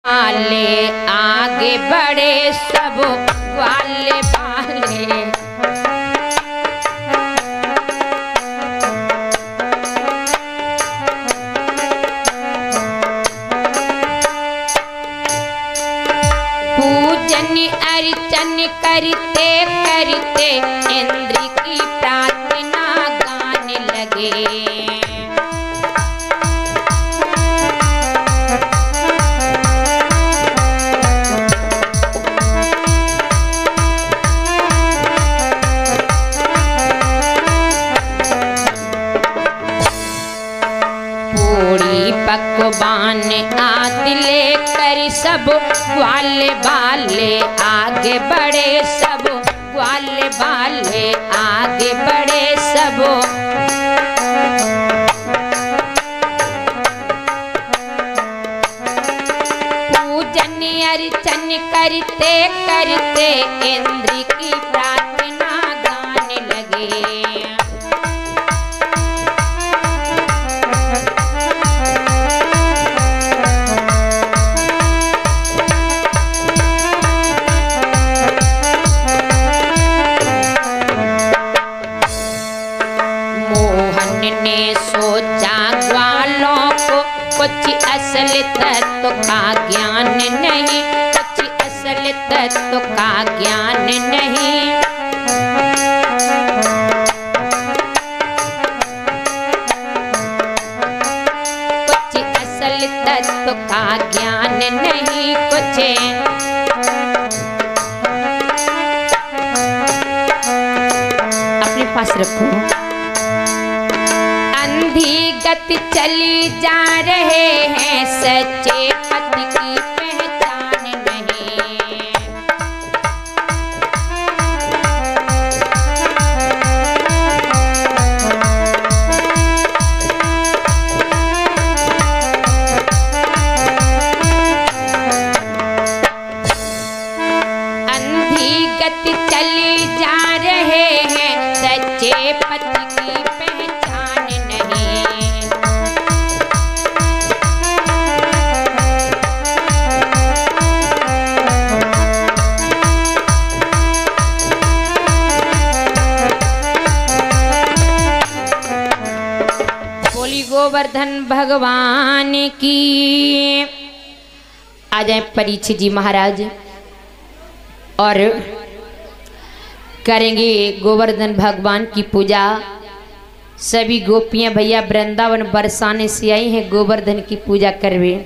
वाले आगे बढ़े सब वाले वाले। पूजन अर्चन करते करते इंद्र की प्रार्थना गाने लगे। पकवान आदि लेकर सब वाले वाले आगे बढ़े सब वाले वाले आगे बढ़े सब। पूजन अर्चन करते करते इंद्र की प्रार्थना गाने लगे। सोचा ग्वालों को कुछ असल तत्व का ज्ञान नहीं, कुछ असल तत्व का ज्ञान नहीं। कुछ असल तत्व का ज्ञान नहीं, कुछ अपने पास रखो। गति चली जा रहे हैं सच्चे पति की पहचान नहीं। अंधी गति चली जा रहे हैं सच्चे पति की पहचान नहीं। गोवर्धन भगवान की। आ जाए परीक्षित जी महाराज और करेंगे गोवर्धन भगवान की पूजा। सभी गोपियां भैया वृंदावन बरसाने से आई हैं गोवर्धन की पूजा करवे।